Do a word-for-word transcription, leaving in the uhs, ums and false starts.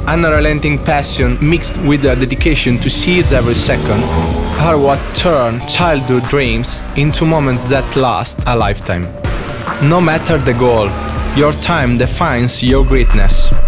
unrelenting passion mixed with a dedication to seize every second are what turn childhood dreams into moments that last a lifetime. No matter the goal, your time defines your greatness.